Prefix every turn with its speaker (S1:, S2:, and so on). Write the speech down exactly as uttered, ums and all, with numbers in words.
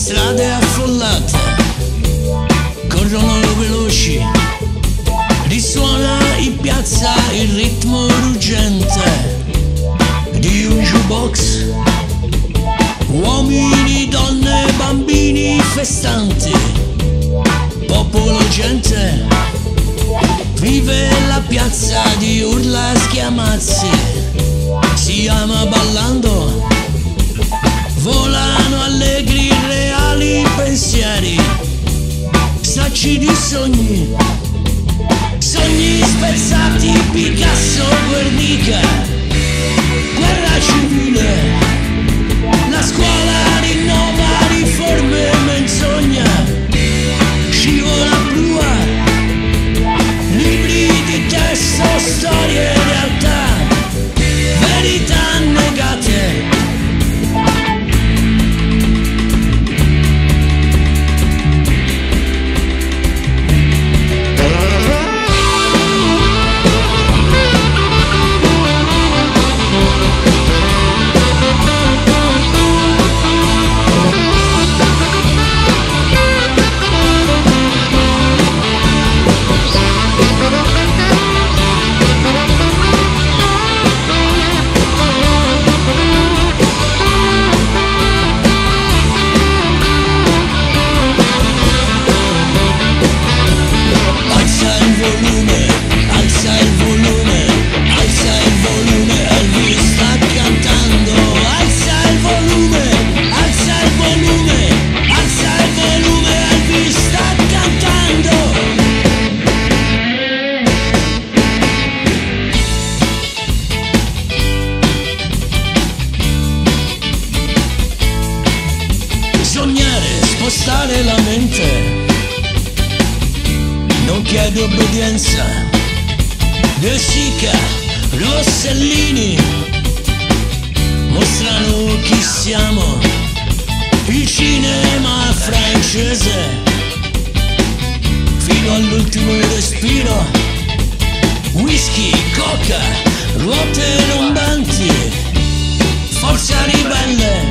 S1: strade affollate corrono veloci, risuona in piazza il ritmo ruggente di un jukebox. Uomini, donne, bambini festanti, popolo, gente, vive la piazza di urla e schiamazzi. Si ama ballando, volano allegri reali pensieri, stracci di sogni, sogni spezzati, Picasso, Guernica, guerra civile. La scuola rinnova, riforme, menzogna, scivola prua, libri di testo, storie, realtà, verità negate. Spostare la mente, non chiede obbedienza. De Sica, Rossellini mostrano chi siamo, il cinema francese fino all'ultimo respiro, whisky, coca, ruote rombanti, forza ribelle,